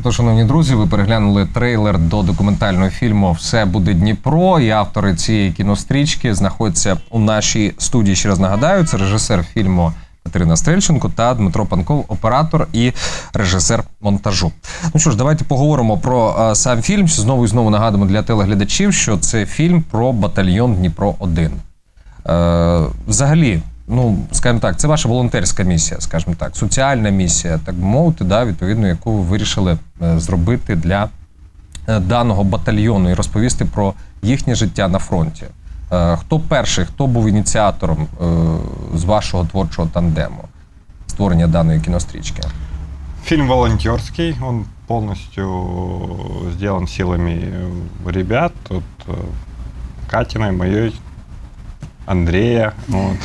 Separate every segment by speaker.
Speaker 1: Тож, шановні друзі, ви переглянули трейлер до документального фільму «Все буде Дніпро», і автори цієї кінострічки знаходяться у нашій студії. Ще раз нагадаю, це режисер фільму Катерина Стрельченко та Дмитро Панков, оператор і режисер монтажу. Ну що ж, давайте поговоримо про сам фільм. Знову і знову нагадуємо для телеглядачів, що це фільм про батальйон Дніпро-1. Взагалі, ну, скажімо так, це ваша волонтерська місія, скажімо так, соціальна місія, так би мовити, да, відповідно, яку ви вирішили зробити для даного батальйону і розповісти про їхнє життя на фронті. Хто перший, хто був ініціатором з вашого творчого тандему створення даної кінострічки?
Speaker 2: Фильм волонтерский, он полностью сделан силами ребят, тут Катиной, моей, Андрея. Вот.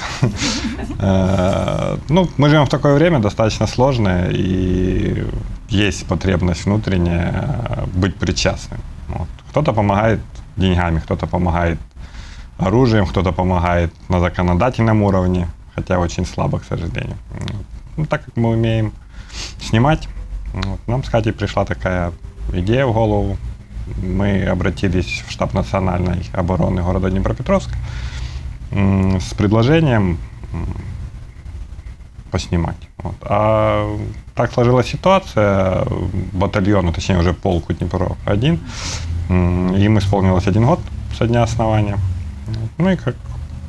Speaker 2: Ну, мы живем в такое время достаточно сложное, и есть потребность внутренняя быть причастным. Вот. Кто-то помогает деньгами, кто-то помогает оружием, кто-то помогает на законодательном уровне, хотя очень слабо, к сожалению. Ну, так как мы умеем снимать, вот, нам с Катей пришла такая идея в голову. Мы обратились в штаб национальной обороны города Днепропетровска с предложением поснимать. Вот. А так сложилась ситуация, батальону, точнее уже полку Днепро-1, им исполнилось 1 год со дня основания. Ну и как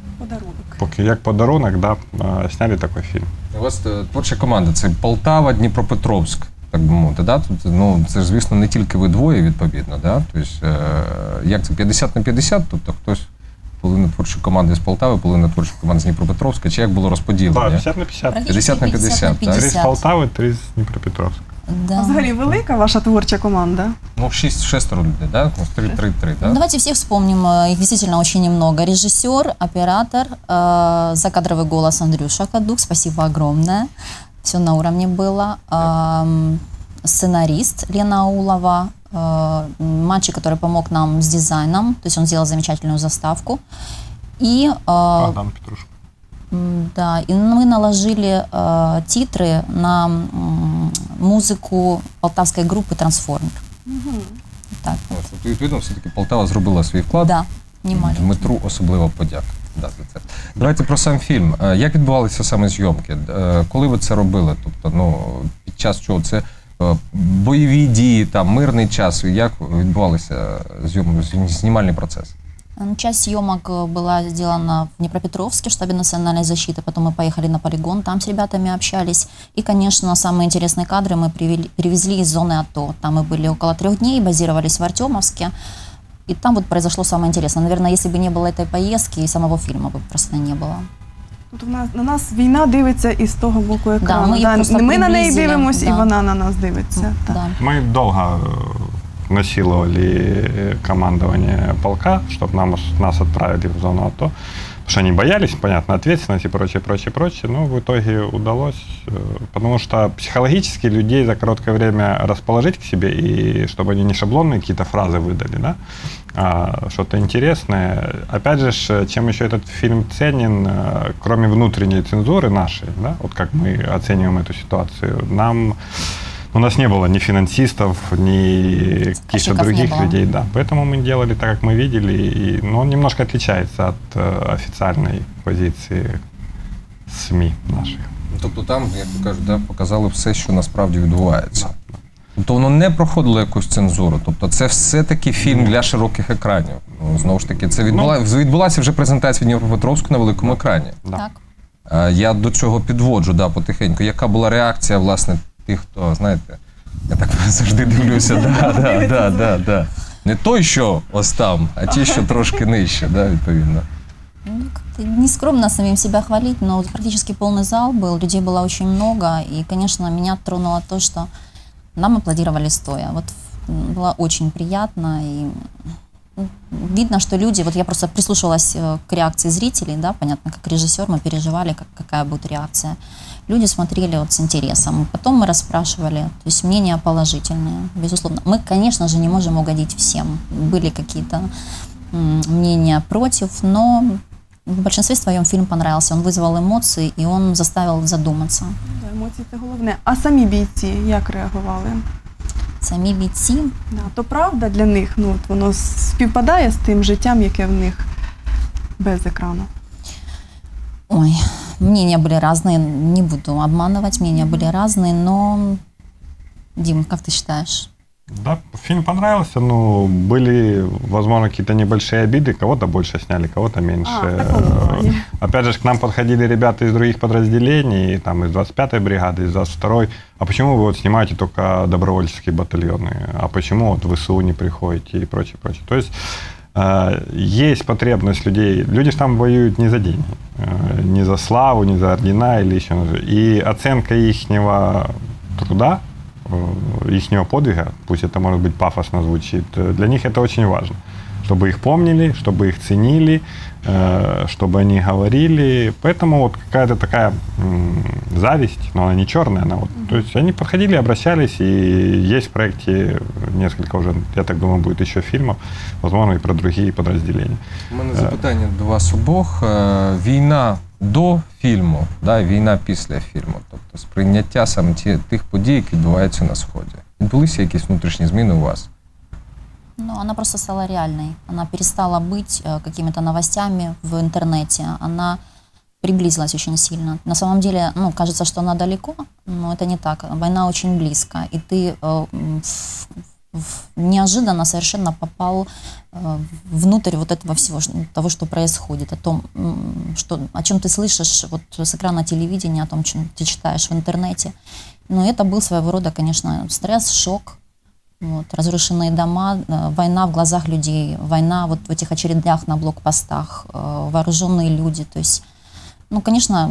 Speaker 2: подарунок, да, сняли такой фильм.
Speaker 1: У вас творча команда, це Полтава, Дніпропетровськ, так би мовити, да? Тут, ну, це ж, звісно, не тільки ви двоє, відповідно, да? Тобто, як це, 50 на 50? Тобто хтось, половина творчої команди з Полтави, половина творчої команди з Дніпропетровська, чи як було розподілено?
Speaker 2: Так, 50 на 50.
Speaker 1: 50 на 50, так?
Speaker 2: 3 з Полтави, 3 з Дніпропетровська.
Speaker 3: Да. Взагалі велика ваша творча команда?
Speaker 1: Ну, 6 людей, да? 3-3-3, да?
Speaker 3: Ну, давайте всех вспомним. Их действительно очень немного. Режиссер, оператор, закадровый голос Андрюша Кадук. Спасибо огромное. Все на уровне было. Сценарист Лена Аулова. Мальчик, который помог нам с дизайном. То есть он сделал замечательную заставку. И...
Speaker 2: Богдан Петрушко.
Speaker 3: Да, и мы наложили титры на музику полтавської групи «Трансформер». Так.
Speaker 1: От, відповідно, все-таки Полтава зробила свій вклад.
Speaker 3: Да,
Speaker 1: Дмитру особливо подяка. Да, за це. Давайте про сам фільм. Як відбувалися саме зйомки? Коли ви це робили? Тобто, ну, під час чого? Це бойові дії, там, мирний час? Як відбувалися знімальний процес?
Speaker 3: Часть съемок была сделана в Днепропетровске, в штабе национальной защиты. Потом мы поехали на полигон, там с ребятами общались. И, конечно, самые интересные кадры мы привезли из зоны АТО. Там мы были около 3 дней, базировались в Артемовске. И там вот произошло самое интересное. Наверное, если бы не было этой поездки, и самого фильма бы просто не было.
Speaker 4: Тут на нас війна дивиться із того боку екрану.
Speaker 3: Да,
Speaker 4: ми на неї дивимося, да. І вона на нас дивиться.
Speaker 3: Да.
Speaker 2: Мы долго насиловали командование полка, чтобы нас отправили в зону АТО. Потому что они боялись, понятно, ответственности и прочее. Но в итоге удалось, потому что психологически людей за короткое время расположить к себе, и чтобы они не шаблонные какие-то фразы выдали, да, а что-то интересное. Опять же, чем еще этот фильм ценен, кроме внутренней цензуры нашей, да, вот как мы оцениваем эту ситуацию, у нас не было ни финансистов, ни каких-то других людей, да. Поэтому мы делали так, как мы видели, но он немножко отличается от официальной позиции СМІ наших.
Speaker 1: Тобто там, як ви кажуть, да, показали все, що насправді відбувається. Тобто воно не проходило якусь цензуру, тобто це все-таки фільм для широких екранів. Ну, знову ж таки, це відбулася вже презентація в Дніпропетровську на великому екрані.
Speaker 3: Так.
Speaker 1: Я до цього підводжу, да, потихеньку. Яка була реакція, власне, тих, хто, знаєте, я так завжди дивлюся, да. Не той, що ось там, а ті, що трошки нижче, да, відповідно.
Speaker 3: Ну, не скромно самим себя хвалить, но практически полный зал был, людей было очень много, и, конечно, меня тронуло то, что нам аплодировали стоя. Вот было очень приятно, и видно, что люди, вот я просто прислушивалась к реакции зрителей, да, понятно, как режиссер, мы переживали, какая будет реакция. Люди смотрели вот с интересом. Потом мы расспрашивали, то есть мнения положительные, безусловно. Мы, конечно же, не можем угодить всем. Были какие-то мнения против, но в большинстве своем фильм понравился. Он вызвал эмоции, и он заставил задуматься.
Speaker 4: Емоції – це головне. А самі бійці як реагували?
Speaker 3: самі бійці.
Speaker 4: Да, то правда для них, ну, от воно співпадає з тим життям, яке в них без екрану.
Speaker 3: Ой, мнения были разные, не буду обманывать, мнения были разные, но, Дим, как ты считаешь?
Speaker 2: Да, фильм понравился, но были, возможно, какие-то небольшие обиды. Кого-то больше сняли, кого-то меньше. Опять же, к нам подходили ребята из других подразделений, там, из 25-й бригады, из 22-й. А почему вы вот снимаете только добровольческие батальоны? А почему вот в ВСУ не приходите и прочее, прочее? То есть есть потребность людей. Люди же там воюют не за деньги, не за славу, не за ордена или еще. И оценка ихнего труда, ихнего подвига, пусть это, может быть, пафосно звучит, для них это очень важно. Чтобы их помнили, чтобы их ценили, чтобы они говорили. Поэтому вот какая-то такая зависть, но она не черная, она вот, то есть они подходили, обращались, и есть в проекте несколько уже, я так думаю, будет еще фильмов, возможно, и про другие подразделения.
Speaker 1: У мене запитання до вас обох. Війна до фільму, да, війна після фільму, тобто сприйняття саме тих подій, які відбуваються на Сході. Відбулися якісь внутрішні зміни у вас?
Speaker 3: Ну, она просто стала реальной. Она перестала быть какими-то новостями в интернете. Она приблизилась очень сильно. На самом деле, ну, кажется, что она далеко, но это не так. Война очень близко. И ты неожиданно совершенно попал внутрь вот этого всего, того, что происходит, о чем ты слышишь вот с экрана телевидения, о том, чем ты читаешь в интернете. Но это был своего рода, конечно, стресс, шок. Вот, разрушенные дома, война в глазах людей, война вот в этих очередях на блокпостах, вооруженные люди. То есть, ну, конечно,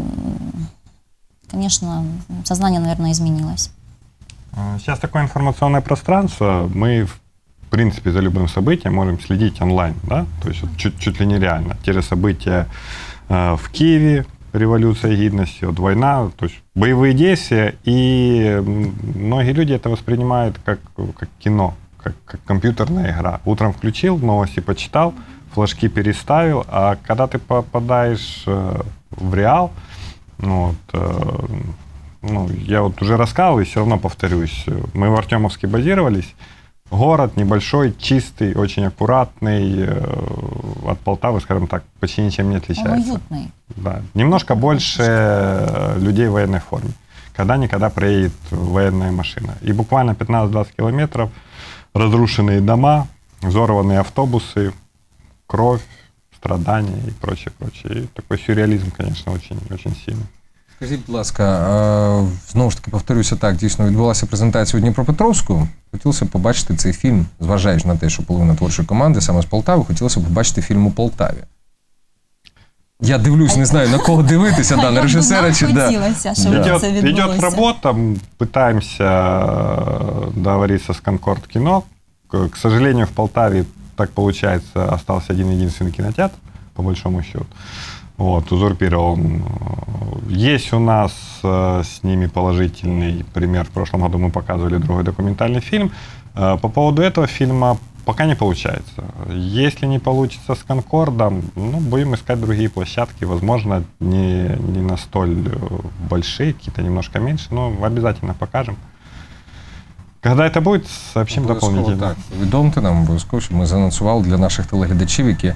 Speaker 3: сознание, наверное, изменилось.
Speaker 2: Сейчас такое информационное пространство, мы, в принципе, за любым событием можем следить онлайн, да, то есть вот чуть ли нереально. Те же события в Киеве, революция гидности, вот война, то есть боевые действия, и многие люди это воспринимают как кино, как компьютерная игра. Утром включил, новости почитал, флажки переставил, а когда ты попадаешь в реал, ну, я вот уже рассказывал и все равно повторюсь, мы в Артемовске базировались, город небольшой, чистый, очень аккуратный, от Полтавы, скажем так, почти ничем не отличается.
Speaker 3: Он уютный.
Speaker 2: Да. Немножко больше людей в военной форме. Когда-никогда проедет военная машина. И буквально 15-20 километров разрушенные дома, взорванные автобусы, кровь, страдания и прочее, прочее. И такой сюрреализм, конечно, очень, очень сильный.
Speaker 1: Скажіть, будь ласка, знову ж таки повторюся так, дійсно відбулася презентація у Дніпропетровську. Хотілося б побачити цей фільм, зважаючи на те, що половина творчої команди саме з Полтави, хотілося б побачити фільм у Полтаві. Я дивлюсь, не знаю, на кого дивитися, да, на режисера чи да.
Speaker 2: Идет работа, пытаемся договориться с Конкорд Кино. К сожалению, в Полтаве, так получается, остался один-единственный кинотеатр, по большому счету. Вот, узурпировал. Есть у нас с ними положительный пример. В прошлом году мы показывали другой документальный фильм. По поводу этого фильма пока не получается. Если не получится с Конкордом, ну, будем искать другие площадки. Возможно, не на столь большие, какие-то немножко меньше, но обязательно покажем. Когда это будет, сообщим дополнительно.
Speaker 1: Так, повідомте нам обов'язково, щоб ми заанонсували для наших телеглядачів, які,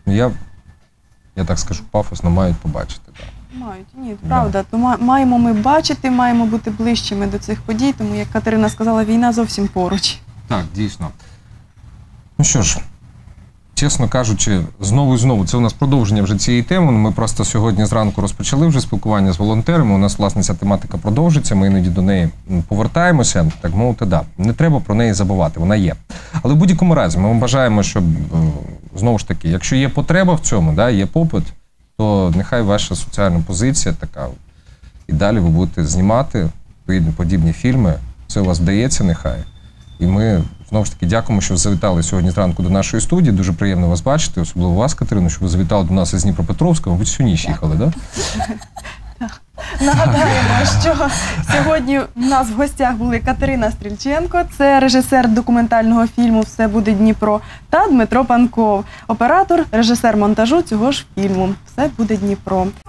Speaker 1: я так скажу, пафосно мають побачити. Так.
Speaker 4: Мають, ні, правда. То маємо ми бачити, маємо бути ближчими до цих подій, тому, як Катерина сказала, війна зовсім поруч.
Speaker 1: Так, дійсно. Ну що ж, чесно кажучи, знову і знову, це у нас продовження вже цієї теми. Ми просто сьогодні зранку розпочали вже спілкування з волонтерами. У нас, власне, ця тематика продовжиться, ми іноді до неї повертаємося. Так мовити, да, не треба про неї забувати, вона є. Але в будь-якому разі ми вам бажаємо, щоб, знову ж таки, якщо є потреба в цьому, да, є попит, то нехай ваша соціальна позиція така. І далі ви будете знімати подібні фільми. Це у вас вдається нехай. І ми, знову ж таки, дякуємо, що ви завітали сьогодні зранку до нашої студії. Дуже приємно вас бачити, особливо вас, Катерину, що ви завітали до нас із Дніпропетровська. Мабуть, всю ніч їхали, так?
Speaker 4: Нагадаємо, що сьогодні в нас в гостях були Катерина Стрільченко, це режисер документального фільму «Все буде Дніпро», та Дмитро Панков, оператор, режисер монтажу цього ж фільму «Все буде Дніпро».